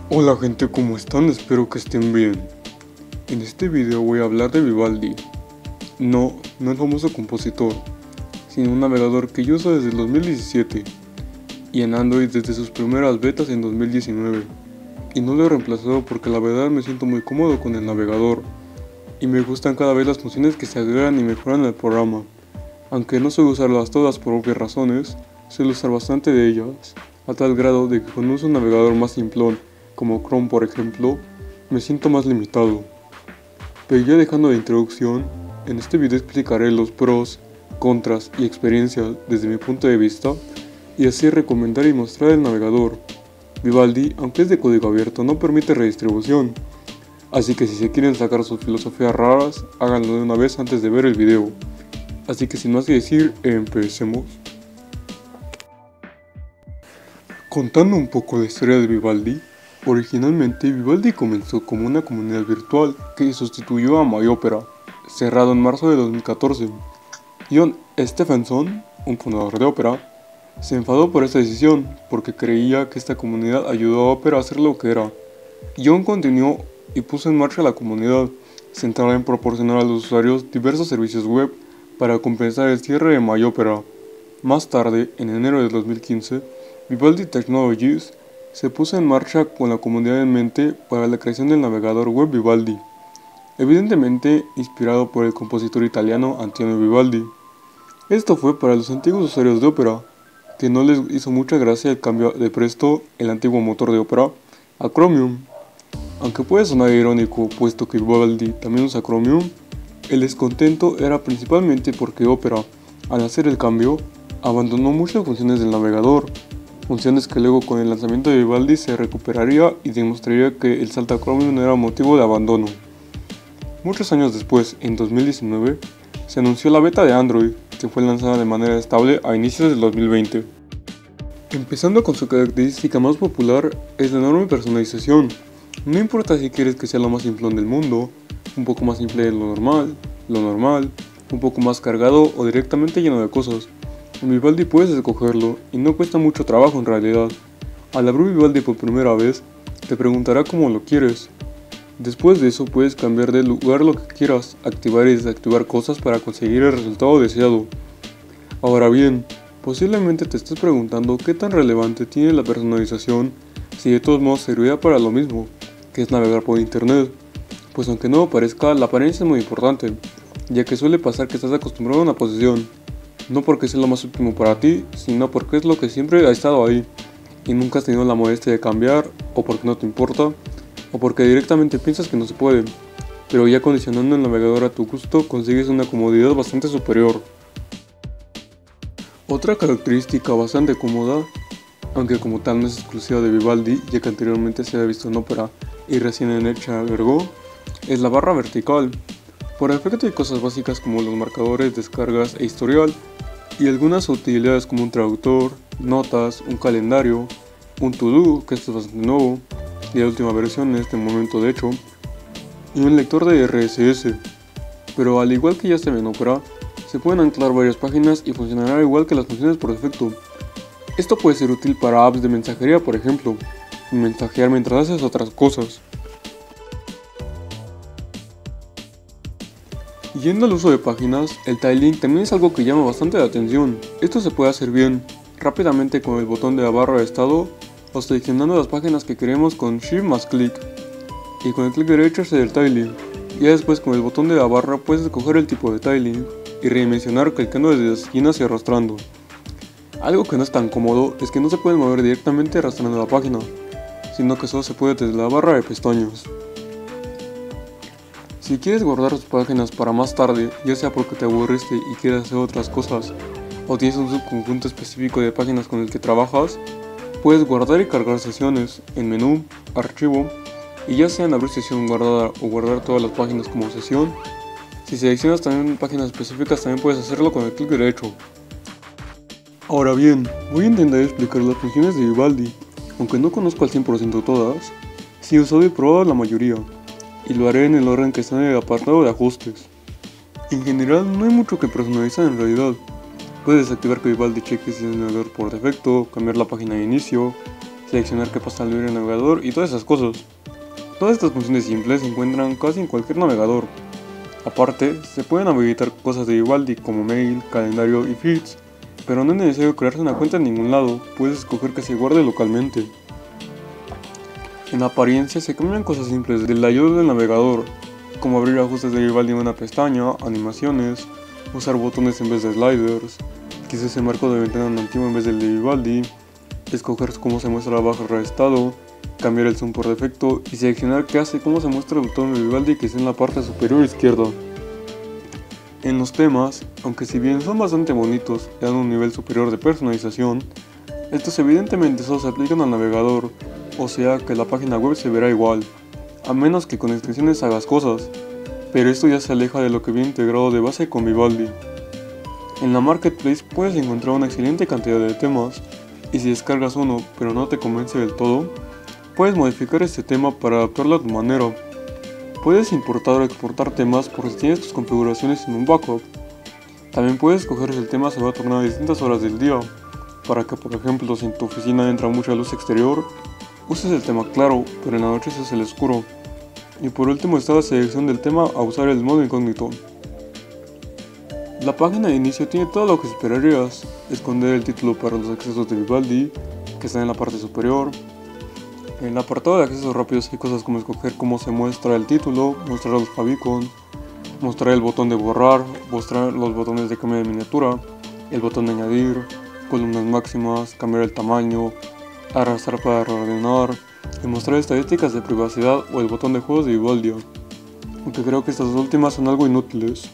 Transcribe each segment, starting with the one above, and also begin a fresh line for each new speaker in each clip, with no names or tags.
Hola gente, ¿cómo están? Espero que estén bien. En este video voy a hablar de Vivaldi. No el famoso compositor, sino un navegador que yo uso desde el 2017 y en Android desde sus primeras betas en 2019. Y no lo he reemplazado porque la verdad me siento muy cómodo con el navegador y me gustan cada vez las funciones que se agregan y mejoran el programa. Aunque no suelo usarlas todas por obvias razones, suelo usar bastante de ellas, a tal grado de que cuando uso un navegador más simplón, como Chrome por ejemplo, me siento más limitado. Pero ya dejando de introducción, en este video explicaré los pros, contras y experiencias desde mi punto de vista, y así recomendar y mostrar el navegador. Vivaldi, aunque es de código abierto, no permite redistribución, así que si se quieren sacar sus filosofías raras, háganlo de una vez antes de ver el video. Así que sin más que decir, empecemos. Contando un poco la historia de Vivaldi, originalmente Vivaldi comenzó como una comunidad virtual que sustituyó a MyOpera, cerrado en marzo de 2014. John Stephenson, un fundador de Opera, se enfadó por esta decisión porque creía que esta comunidad ayudó a Opera a ser lo que era. John continuó y puso en marcha la comunidad, centrada en proporcionar a los usuarios diversos servicios web para compensar el cierre de MyOpera. Más tarde, en enero de 2015, Vivaldi Technologies se puso en marcha con la comunidad en mente para la creación del navegador web Vivaldi, evidentemente inspirado por el compositor italiano Antonio Vivaldi. Esto fue para los antiguos usuarios de Opera, que no les hizo mucha gracia el cambio de Presto, el antiguo motor de Opera, a Chromium. Aunque puede sonar irónico puesto que Vivaldi también usa Chromium, el descontento era principalmente porque Opera, al hacer el cambio, abandonó muchas funciones del navegador, funciones que luego con el lanzamiento de Vivaldi se recuperaría y demostraría que el salto a Chromium no era motivo de abandono. Muchos años después, en 2019, se anunció la beta de Android, que fue lanzada de manera estable a inicios del 2020. Empezando con su característica más popular es la enorme personalización. No importa si quieres que sea lo más simplón del mundo, un poco más simple de lo normal, un poco más cargado o directamente lleno de cosas. En Vivaldi puedes escogerlo y no cuesta mucho trabajo en realidad. Al abrir Vivaldi por primera vez, te preguntará cómo lo quieres. Después de eso puedes cambiar de lugar lo que quieras, activar y desactivar cosas para conseguir el resultado deseado. Ahora bien, posiblemente te estés preguntando qué tan relevante tiene la personalización si de todos modos serviría para lo mismo, que es navegar por internet. Pues aunque no lo parezca, la apariencia es muy importante, ya que suele pasar que estás acostumbrado a una posición. No porque sea lo más óptimo para ti, sino porque es lo que siempre ha estado ahí y nunca has tenido la molestia de cambiar, o porque no te importa, o porque directamente piensas que no se puede, pero ya condicionando el navegador a tu gusto consigues una comodidad bastante superior. Otra característica bastante cómoda, aunque como tal no es exclusiva de Vivaldi, ya que anteriormente se había visto en Opera y recién en Etcher-Ergo, es la barra vertical. Por efecto hay cosas básicas como los marcadores, descargas e historial, y algunas utilidades como un traductor, notas, un calendario, un to-do, que esto es bastante nuevo, y la última versión en este momento de hecho, y un lector de RSS. Pero al igual que ya se ve en Opera, se pueden anclar varias páginas y funcionará igual que las funciones por defecto. Esto puede ser útil para apps de mensajería, por ejemplo, y mensajear mientras haces otras cosas. Yendo al uso de páginas, el tiling también es algo que llama bastante la atención. Esto se puede hacer bien, rápidamente con el botón de la barra de estado o seleccionando las páginas que queremos con Shift más clic, y con el clic derecho hacer el tiling. Ya después con el botón de la barra puedes escoger el tipo de tiling y redimensionar clicando desde las esquinas y arrastrando. Algo que no es tan cómodo es que no se puede mover directamente arrastrando la página, sino que solo se puede desde la barra de pestañas. Si quieres guardar tus páginas para más tarde, ya sea porque te aburriste y quieres hacer otras cosas, o tienes un subconjunto específico de páginas con el que trabajas, puedes guardar y cargar sesiones en menú, archivo, y ya sea en abrir sesión guardada o guardar todas las páginas como sesión. Si seleccionas también páginas específicas, también puedes hacerlo con el clic derecho. Ahora bien, voy a intentar explicar las funciones de Vivaldi, aunque no conozco al 100% todas, sí he usado y probado la mayoría, y lo haré en el orden que está en el apartado de ajustes. En general no hay mucho que personalizar en realidad. Puedes desactivar que Vivaldi cheque si es navegador por defecto, cambiar la página de inicio, seleccionar qué pasta abrir el navegador y todas esas cosas. Todas estas funciones simples se encuentran casi en cualquier navegador. Aparte, se pueden habilitar cosas de Vivaldi como mail, calendario y feeds, pero no es necesario crearse una cuenta en ningún lado, puedes escoger que se guarde localmente. En apariencia se cambian cosas simples del layout del navegador, como abrir ajustes de Vivaldi en una pestaña, animaciones, usar botones en vez de sliders, quizás el marco de ventana nativo en vez del de Vivaldi, escoger cómo se muestra la barra de estado, cambiar el zoom por defecto y seleccionar qué hace cómo se muestra el botón de Vivaldi que está en la parte superior izquierda. En los temas, aunque si bien son bastante bonitos y dan un nivel superior de personalización, estos evidentemente solo se aplican al navegador, o sea que la página web se verá igual, a menos que con extensiones hagas cosas, pero esto ya se aleja de lo que viene integrado de base con Vivaldi. En la Marketplace puedes encontrar una excelente cantidad de temas, y si descargas uno pero no te convence del todo, puedes modificar este tema para adaptarlo a tu manera. Puedes importar o exportar temas por si tienes tus configuraciones en un backup. También puedes escoger si el tema se va a tornar a distintas horas del día, para que por ejemplo si en tu oficina entra mucha luz exterior, uses el tema claro, pero en la noche uses el oscuro. Y por último está la selección del tema a usar el modo incógnito. La página de inicio tiene todo lo que esperarías: esconder el título para los accesos de Vivaldi, que está en la parte superior. En el apartado de accesos rápidos hay cosas como escoger cómo se muestra el título, mostrar los favicon, mostrar el botón de borrar, mostrar los botones de cambio de miniatura, el botón de añadir, columnas máximas, cambiar el tamaño, arrastrar para reordenar, y mostrar estadísticas de privacidad o el botón de juegos de Vivaldi, aunque creo que estas últimas son algo inútiles.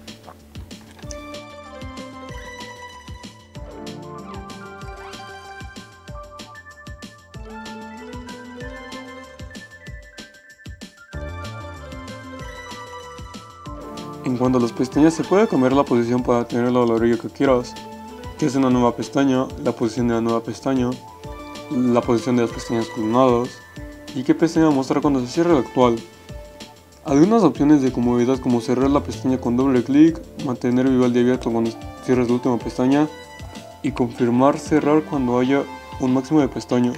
En cuanto a las pestañas, se puede cambiar la posición para tenerla a la orilla que quieras, que es una nueva pestaña, la posición de la nueva pestaña, la posición de las pestañas columnadas y qué pestaña mostrar cuando se cierre la actual. Algunas opciones de comodidad como cerrar la pestaña con doble clic, mantener Vivaldi abierto cuando cierres la última pestaña y confirmar cerrar cuando haya un máximo de pestañas.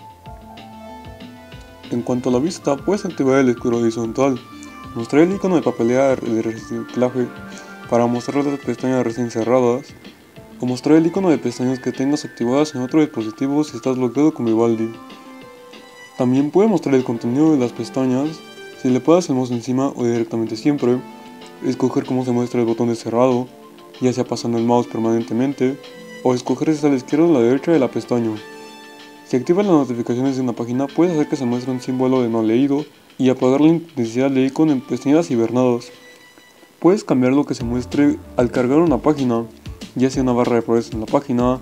En cuanto a la vista, puedes activar el escudo horizontal, mostrar el icono de papelera de reciclaje para mostrar las pestañas recién cerradas, o mostrar el icono de pestañas que tengas activadas en otro dispositivo si estás bloqueado con Vivaldi. También puede mostrar el contenido de las pestañas si le pasas el mouse encima o directamente siempre, escoger cómo se muestra el botón de cerrado, ya sea pasando el mouse permanentemente, o escoger si está a la izquierda o a la derecha de la pestaña. Si activas las notificaciones de una página, puedes hacer que se muestre un símbolo de no leído y apagar la intensidad de icono en pestañas hibernadas. Puedes cambiar lo que se muestre al cargar una página, ya sea una barra de progreso en la página,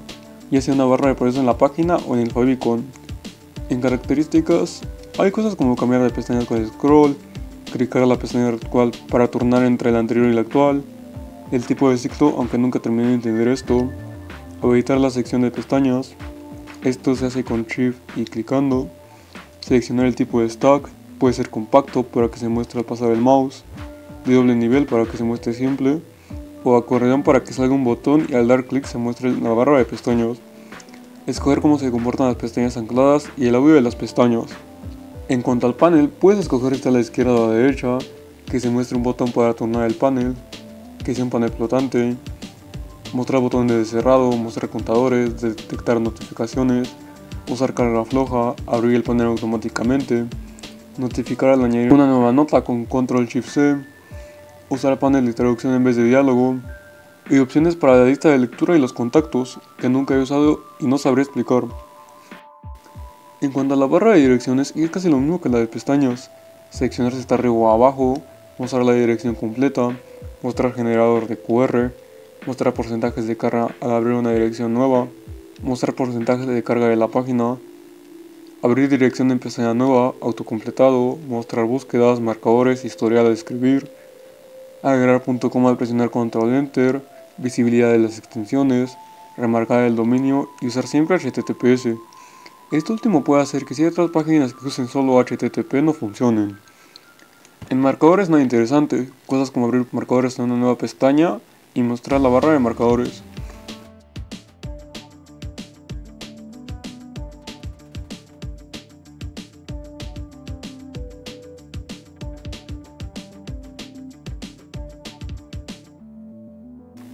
o en el favicon. En características, hay cosas como cambiar de pestañas con el scroll, clicar a la pestaña actual para turnar entre la anterior y la actual, el tipo de ciclo, aunque nunca terminé de entender esto, habilitar la sección de pestañas, esto se hace con Shift y clicando, seleccionar el tipo de stack, puede ser compacto para que se muestre al pasar el mouse, de doble nivel para que se muestre simple, o acordeón para que salga un botón y al dar clic se muestre la barra de pestañas. Escoger cómo se comportan las pestañas ancladas y el audio de las pestañas. En cuanto al panel, puedes escoger si está a la izquierda o a la derecha, que se muestre un botón para tornar el panel, que sea un panel flotante, mostrar botones de cerrado, mostrar contadores, detectar notificaciones, usar carga floja, abrir el panel automáticamente, notificar al añadir una nueva nota con Control Shift C, usar el panel de traducción en vez de diálogo, y opciones para la lista de lectura y los contactos, que nunca he usado y no sabré explicar. En cuanto a la barra de direcciones, es casi lo mismo que la de pestañas: seleccionar si está arriba o abajo, mostrar la dirección completa, mostrar generador de QR, mostrar porcentajes de carga al abrir una dirección nueva, mostrar porcentajes de carga de la página, abrir dirección en pestaña nueva, autocompletado, mostrar búsquedas, marcadores, historial al escribir, agregar .com al presionar Control Enter, visibilidad de las extensiones, remarcar el dominio y usar siempre HTTPS. Esto último puede hacer que ciertas páginas que usen solo HTTP no funcionen. En marcadores nada interesante, cosas como abrir marcadores en una nueva pestaña y mostrar la barra de marcadores.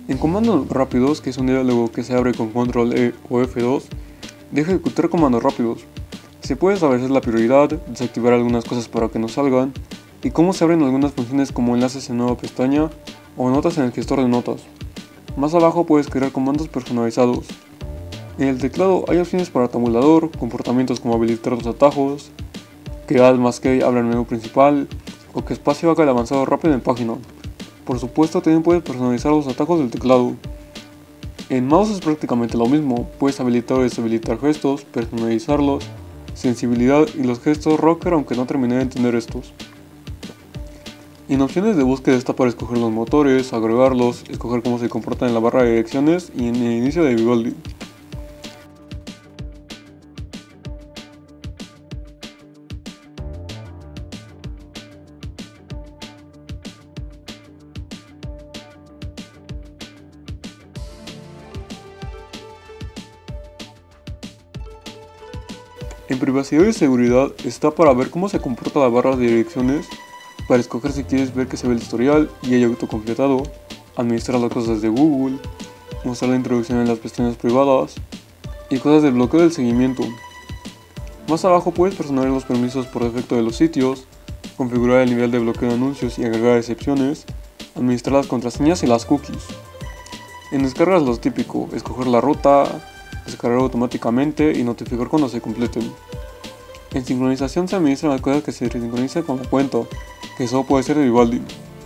En comandos rápidos, que es un diálogo que se abre con control E o F2, deja ejecutar comandos rápidos. Se puede establecer la prioridad, desactivar algunas cosas para que no salgan, y cómo se abren algunas funciones como enlaces en nueva pestaña o notas en el gestor de notas. Más abajo puedes crear comandos personalizados. En el teclado hay opciones para tabulador, comportamientos como habilitar los atajos, que Alt más K abra el menú principal, o que espacio haga el avanzado rápido en página. Por supuesto, también puedes personalizar los atajos del teclado. En mouse es prácticamente lo mismo, puedes habilitar o deshabilitar gestos, personalizarlos, sensibilidad y los gestos rocker, aunque no terminé de entender estos. En opciones de búsqueda está para escoger los motores, agregarlos, escoger cómo se comportan en la barra de direcciones y en el inicio de Vivaldi. En privacidad y seguridad está para ver cómo se comporta la barra de direcciones, para escoger si quieres ver que se ve el historial y haya autocompletado, administrar las cosas de Google, mostrar la introducción en las pestañas privadas y cosas del bloqueo del seguimiento. Más abajo puedes personalizar los permisos por defecto de los sitios, configurar el nivel de bloqueo de anuncios y agregar excepciones, administrar las contraseñas y las cookies. En descargas lo típico, escoger la ruta, descargar automáticamente y notificar cuando se completen. En sincronización se administran las cosas que se sincronizan con la cuenta, que solo puede ser de Vivaldi.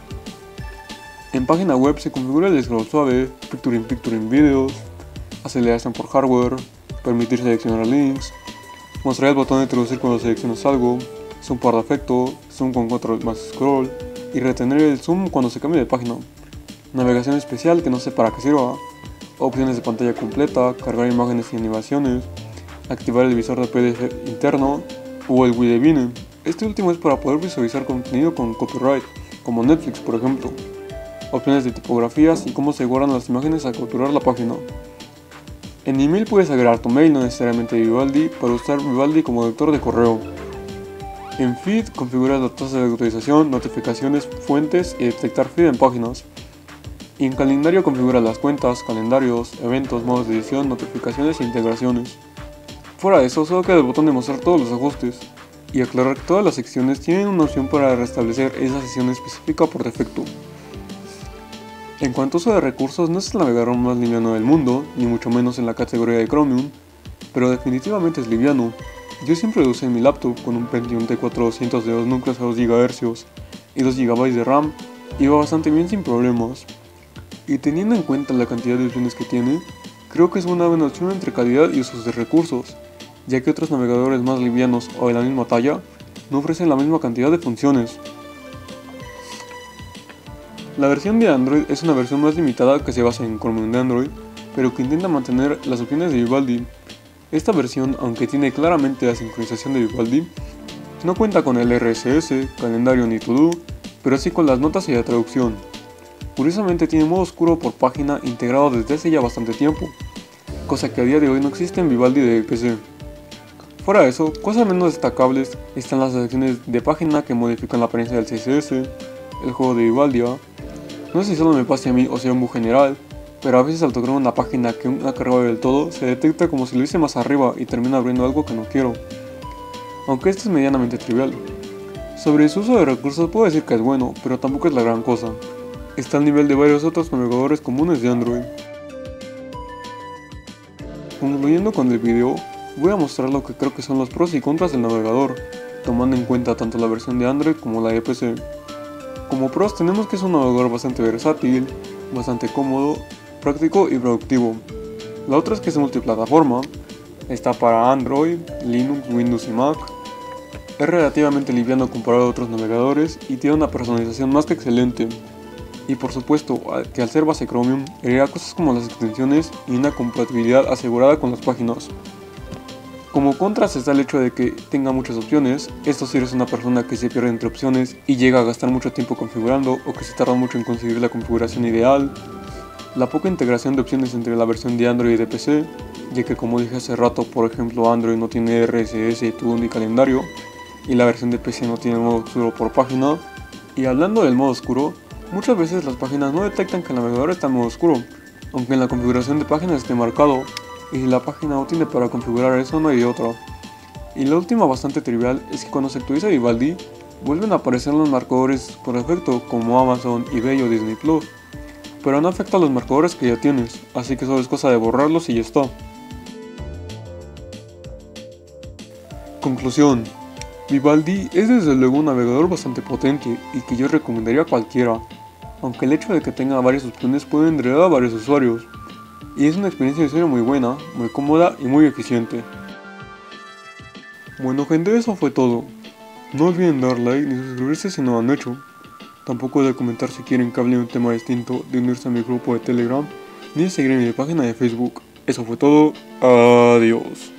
En página web se configura el scroll suave, picture in videos, aceleración por hardware, permitir seleccionar links, mostrar el botón de introducir cuando seleccionas algo, zoom por defecto, zoom con control más scroll y retener el zoom cuando se cambie de página. Navegación especial que no sé para qué sirva, opciones de pantalla completa, cargar imágenes y animaciones, activar el visor de PDF interno o el Widebine. Este último es para poder visualizar contenido con copyright, como Netflix por ejemplo. Opciones de tipografías y cómo se guardan las imágenes al capturar la página. En email puedes agregar tu mail, no necesariamente Vivaldi, para usar Vivaldi como vector de correo. En feed configuras la tasa de actualización, notificaciones, fuentes y detectar feed en páginas. Y en calendario configura las cuentas, calendarios, eventos, modos de edición, notificaciones e integraciones. Fuera de eso, solo queda el botón de mostrar todos los ajustes y aclarar que todas las secciones tienen una opción para restablecer esa sesión específica por defecto. En cuanto a uso de recursos, no es el navegador más liviano del mundo, ni mucho menos en la categoría de Chromium, pero definitivamente es liviano. Yo siempre lo usé en mi laptop con un Pentium T4 de 2 núcleos a 2 GHz y 2 GB de RAM, iba bastante bien sin problemas. Y teniendo en cuenta la cantidad de opciones que tiene, creo que es una buena opción entre calidad y usos de recursos, ya que otros navegadores más livianos o de la misma talla no ofrecen la misma cantidad de funciones. La versión de Android es una versión más limitada que se basa en Chromium de Android, pero que intenta mantener las opciones de Vivaldi. Esta versión, aunque tiene claramente la sincronización de Vivaldi, no cuenta con el RSS, calendario ni To-Do, pero sí con las notas y la traducción. Curiosamente tiene modo oscuro por página integrado desde hace ya bastante tiempo, cosa que a día de hoy no existe en Vivaldi de PC. Fuera de eso, cosas menos destacables están las secciones de página que modifican la apariencia del CSS, el juego de Vivaldi. No sé si solo me pase a mí o sea un bug general, pero a veces al tocar una página que no ha cargado del todo, se detecta como si lo hice más arriba y termina abriendo algo que no quiero. Aunque esto es medianamente trivial. Sobre su uso de recursos puedo decir que es bueno, pero tampoco es la gran cosa. Está al nivel de varios otros navegadores comunes de Android. Concluyendo con el video, voy a mostrar lo que creo que son los pros y contras del navegador, tomando en cuenta tanto la versión de Android como la de PC. Como pros tenemos que es un navegador bastante versátil, bastante cómodo, práctico y productivo. La otra es que es multiplataforma, está para Android, Linux, Windows y Mac. Es relativamente liviano comparado a otros navegadores y tiene una personalización más que excelente. Y por supuesto que al ser base Chromium, agrega cosas como las extensiones y una compatibilidad asegurada con las páginas. Como contras está el hecho de que tenga muchas opciones, esto si eres una persona que se pierde entre opciones y llega a gastar mucho tiempo configurando o que se tarda mucho en conseguir la configuración ideal. La poca integración de opciones entre la versión de Android y de PC, ya que como dije hace rato, por ejemplo Android no tiene RSS, To-Do ni calendario, y la versión de PC no tiene modo oscuro por página. Y hablando del modo oscuro, Muchas veces las páginas no detectan que el navegador está en modo oscuro, aunque en la configuración de páginas esté marcado, y si la página no tiene para configurar eso no hay otra. Y la última, bastante trivial, es que cuando se actualiza Vivaldi, vuelven a aparecer los marcadores por defecto como Amazon, eBay o Disney Plus, pero no afecta a los marcadores que ya tienes, así que solo es cosa de borrarlos y ya está. Conclusión: Vivaldi es desde luego un navegador bastante potente y que yo recomendaría a cualquiera, aunque el hecho de que tenga varias opciones puede enredar a varios usuarios, y es una experiencia de usuario muy buena, muy cómoda y muy eficiente. Bueno gente, eso fue todo. No olviden dar like ni suscribirse si no lo han hecho. Tampoco de comentar si quieren que hable de un tema distinto, de unirse a mi grupo de Telegram, ni de seguir en mi página de Facebook. Eso fue todo. Adiós.